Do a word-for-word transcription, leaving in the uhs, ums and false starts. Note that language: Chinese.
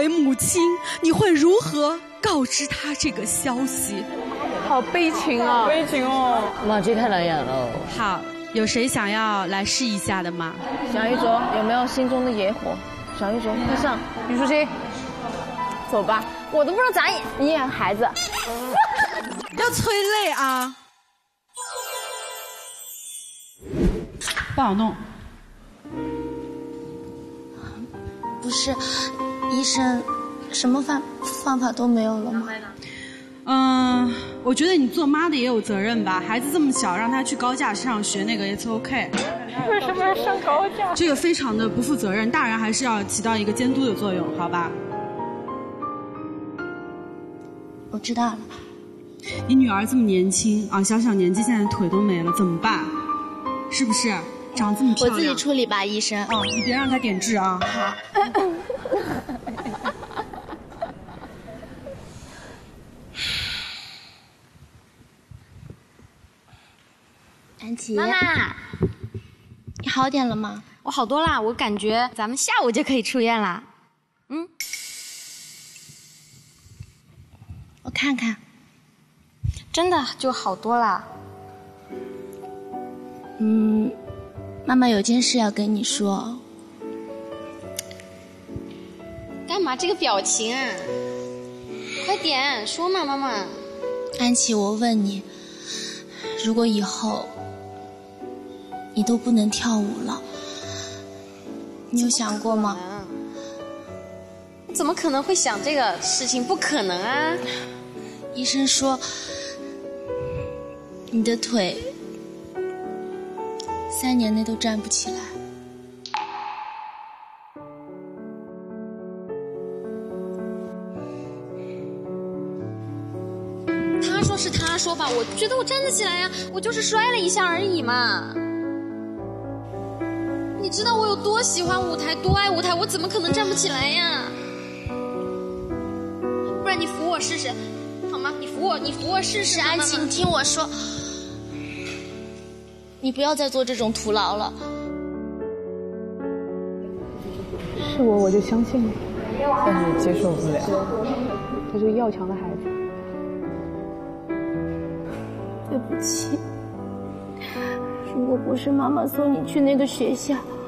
为母亲，你会如何告知他这个消息？ 好悲情啊！ 悲情哦！ 妈，这太难演了。 好，有谁想要来试一下的吗？ 小玉卓有没有心中的野火？小玉卓，快上！虞书欣，走吧。我都不知道咋演，你演孩子， 要催泪啊！ 不好弄。 不是，医生，什么方方法都没有了吗？ 嗯，我觉得你做妈的也有责任吧。孩子这么小，让他去高架上学那个 it's OK。 为什么要上高架？ 这个非常的不负责任，大人还是要起到一个监督的作用，好吧？ 我知道了。 你女儿这么年轻啊，小小年纪现在腿都没了，怎么办？是不是？长这么漂亮， 我自己处理吧，医生。 哦，你别让她点痣啊。 好。安琪， 妈妈， 你好点了吗？ 我好多啦，我感觉咱们下午就可以出院啦。嗯， 我看看， 真的就好多啦。 嗯，妈妈有件事要跟你说。 干嘛这个表情啊？快点说嘛，妈妈。 安琪，我问你，如果以后你都不能跳舞了，你有想过吗？ 怎么可能会想这个事情？不可能啊！ 医生说你的腿三年内都站不起来。 他说是他说吧，我觉得我站得起来呀，我就是摔了一下而已嘛。你知道我有多喜欢舞台，多爱舞台，我怎么可能站不起来呀？不然你扶我试试，好吗？你扶我，你扶我试试。 安琪，你听我说，你不要再做这种徒劳了。 是我，我就相信你，但是接受不了，他是个要强的孩子。 对不起，如果不是妈妈送你去那个学校，